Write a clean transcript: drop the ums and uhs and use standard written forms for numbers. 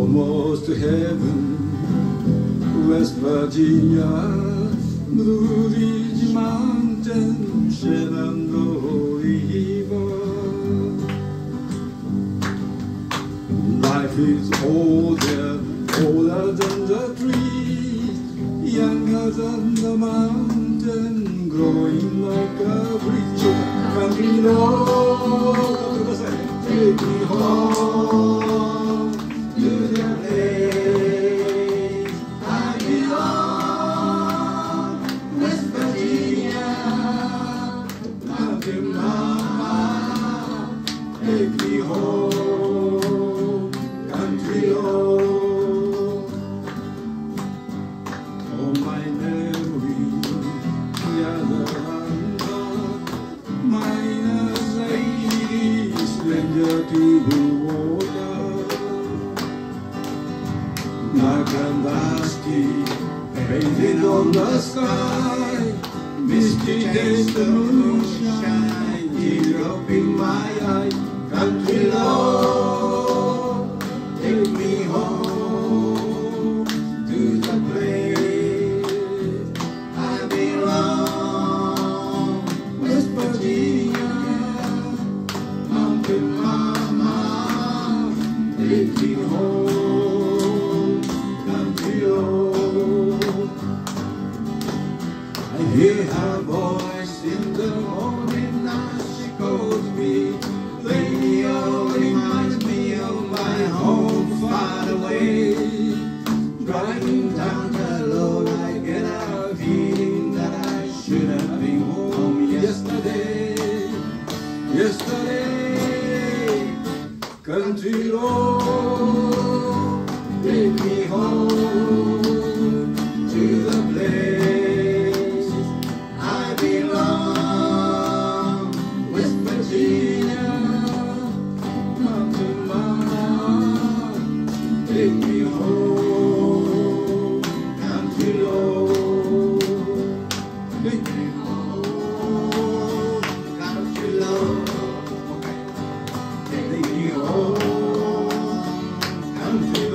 almost to heaven, West Virginia, Blue Ridge Mountain, Shenandoah River. Life is older, older than the trees, younger than the mountain, growing like a bridge. Country road, take me home to the place I belong. West Virginia, Mountain Mama, take me home, country road. Oh, my memory, gather minus 80, stranger to the water. Dark and dusty, painted on the sky, misty taste the moonshine, tear up in my eye. Country love, take me home to the place I belong. West Virginia, Mountain Mama, take me home, country road. I hear her voice in the morning as she calls me. Radio reminds me of my home far away. Driving down the road, I get a feeling that I should have been home yesterday. Yesterday, country road, take me home to the place I belong. West Virginia, Mountain Mama, take me home, country road, take me home, country road, take me home, country road.